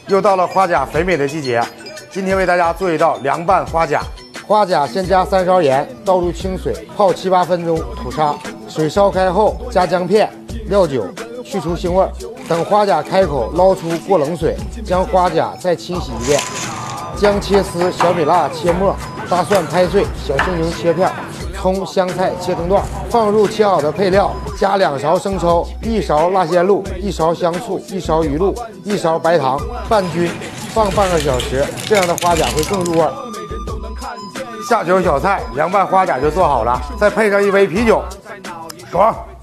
又到了花甲肥美的季节，今天为大家做一道凉拌花甲。花甲先加3勺盐，倒入清水泡7、8分钟，吐沙。水烧开后加姜片、料酒，去除腥味。等花甲开口，捞出过冷水，将花甲再清洗一遍。姜切丝，小米辣切末，大蒜拍碎，小青柠切片。 葱、香菜切成段，放入切好的配料，加2勺生抽、1勺辣鲜露、1勺香醋、1勺鱼露、1勺白糖，拌均，放半个小时，这样的花甲会更入味。下酒小菜，凉拌花甲就做好了，再配上一杯啤酒，爽！